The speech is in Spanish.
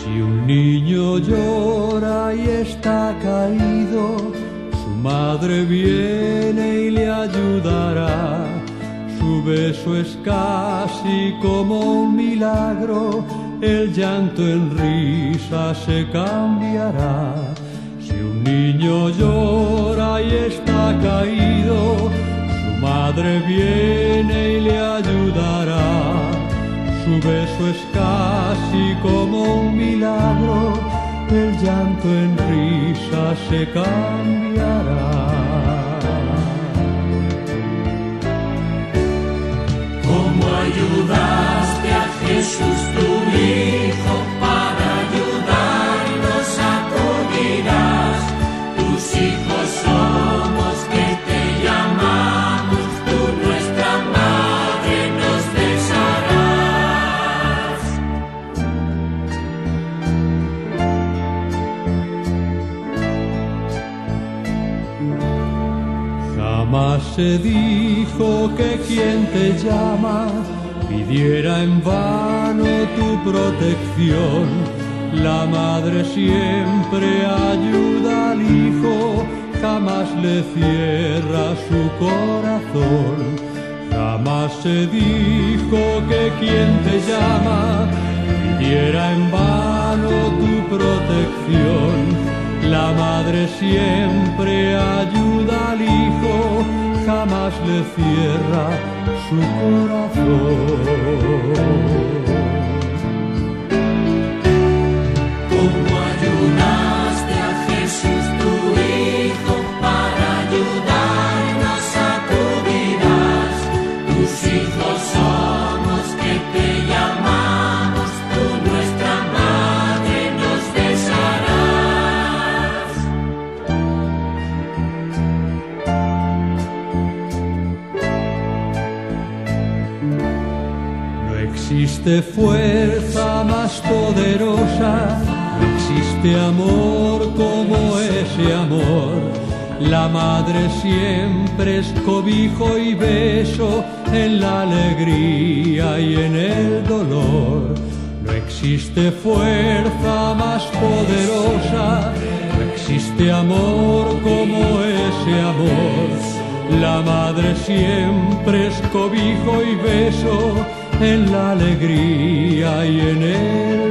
Si un niño llora y está caído, su madre viene y le ayudará. Su beso es casi como un milagro, el llanto en risa se cambiará. Si un niño llora y está caído, su madre viene y le ayudará. Su beso es casi como un milagro, el llanto en risa se cambiará. ¿Cómo ayudaste a Jesús tu Hijo para ayudarnos a todos? Tus hijos somos que te llamamos, tú nuestra madre nos besarás. Jamás se dijo que quien te llama pidiera en vano tu protección. La madre siempre ayuda al hijo, jamás le cierra su corazón. Jamás se dijo que quien te llama pidiera en vano tu protección. La madre siempre ayuda al hijo, jamás le cierra su corazón. ¿Cómo ayudaste a Jesús tu Hijo para ayudarnos a todos? Tus hijos somos que te llamamos, tú nuestra madre nos besarás. No existe fuerza más poderosa, no existe amor como ese amor. La madre siempre es cobijo y beso en la alegría y en el dolor. No existe fuerza más poderosa, no existe amor como ese amor. La madre siempre es cobijo y beso en la alegría y en el